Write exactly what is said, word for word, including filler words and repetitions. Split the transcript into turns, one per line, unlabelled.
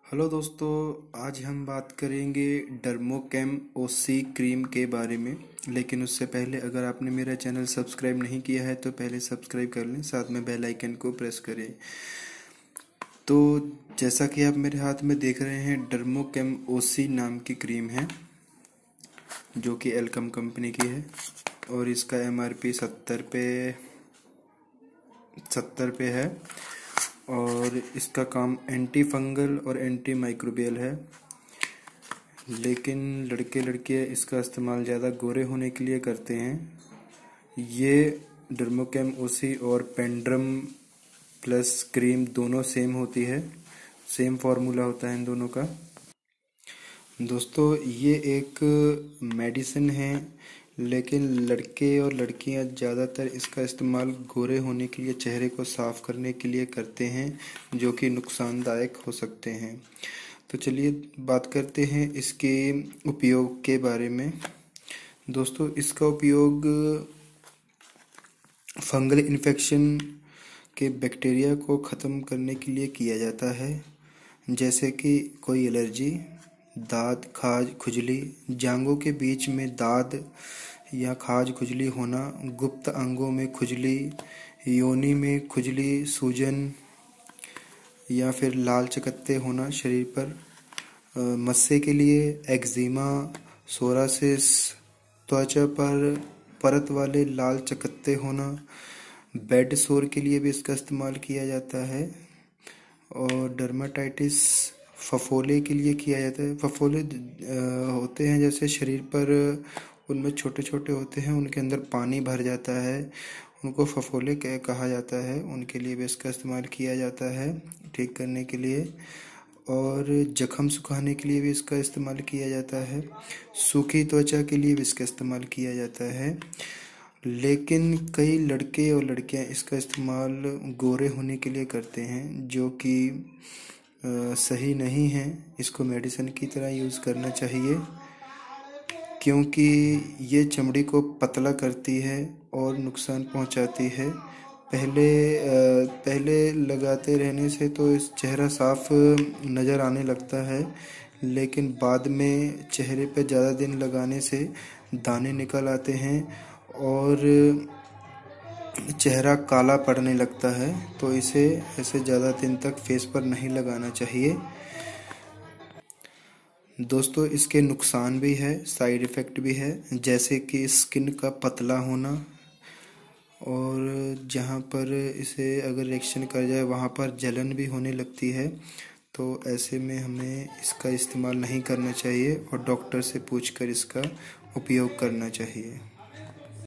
Hello दोस्तों, आज हम बात करेंगे डर्मोकेम ओसी क्रीम के बारे में। लेकिन उससे पहले अगर आपने मेरा चैनल सब्सक्राइब नहीं किया है तो पहले सब्सक्राइब कर लें, साथ में बेल आइकन को प्रेस करें। तो जैसा कि आप मेरे हाथ में देख रहे हैं, डर्मोकेम ओसी नाम की क्रीम है जो कि एल्कम कंपनी की है और इसका एमआरपी सत्तर पे सत्तर पे है और इसका काम एंटी फंगल और एंटी माइक्रोबियल है। लेकिन लड़के लड़कियां इसका इस्तेमाल ज़्यादा गोरे होने के लिए करते हैं। ये डर्मोकेम ओसी और पेंड्रम प्लस क्रीम दोनों सेम होती है, सेम फार्मूला होता है इन दोनों का। दोस्तों, ये एक मेडिसिन है, लेकिन लड़के और लड़कियां ज़्यादातर इसका इस्तेमाल गोरे होने के लिए, चेहरे को साफ करने के लिए करते हैं, जो कि नुकसानदायक हो सकते हैं। तो चलिए बात करते हैं इसके उपयोग के बारे में। दोस्तों, इसका उपयोग फंगल इन्फेक्शन के बैक्टीरिया को ख़त्म करने के लिए किया जाता है, जैसे कि कोई एलर्जी, दाद, खाज, खुजली, जांघों के बीच में दाद या खाज खुजली होना, गुप्त अंगों में खुजली, योनि में खुजली, सूजन या फिर लाल चकत्ते होना शरीर पर, मस्से के लिए एक्जिमा, सोरासिस, त्वचा पर परत वाले लाल चकत्ते होना, बेड सोर के लिए भी इसका इस्तेमाल किया जाता है और डर्माटाइटिस, फफोले के लिए किया जाता है। फफोले होते हैं जैसे शरीर पर, उनमें छोटे छोटे होते हैं, उनके अंदर पानी भर जाता है, उनको फफोले कहा जाता है, उनके लिए भी इसका इस्तेमाल किया जाता है ठीक करने के लिए। और जख्म सुखाने के लिए भी इसका इस्तेमाल किया जाता है, सूखी त्वचा के लिए भी इसका इस्तेमाल किया जाता है। लेकिन कई लड़के और लड़कियां इसका इस्तेमाल गोरे होने के लिए करते हैं, जो कि सही नहीं है। इसको मेडिसिन की तरह यूज़ करना चाहिए, क्योंकि ये चमड़ी को पतला करती है और नुकसान पहुंचाती है। पहले पहले लगाते रहने से तो इस चेहरा साफ नज़र आने लगता है, लेकिन बाद में चेहरे पे ज़्यादा दिन लगाने से दाने निकल आते हैं और चेहरा काला पड़ने लगता है। तो इसे ऐसे ज़्यादा दिन तक फेस पर नहीं लगाना चाहिए। दोस्तों, इसके नुकसान भी है, साइड इफ़ेक्ट भी है, जैसे कि स्किन का पतला होना और जहाँ पर इसे अगर रिएक्शन कर जाए वहाँ पर जलन भी होने लगती है। तो ऐसे में हमें इसका इस्तेमाल नहीं करना चाहिए और डॉक्टर से पूछकर इसका उपयोग करना चाहिए।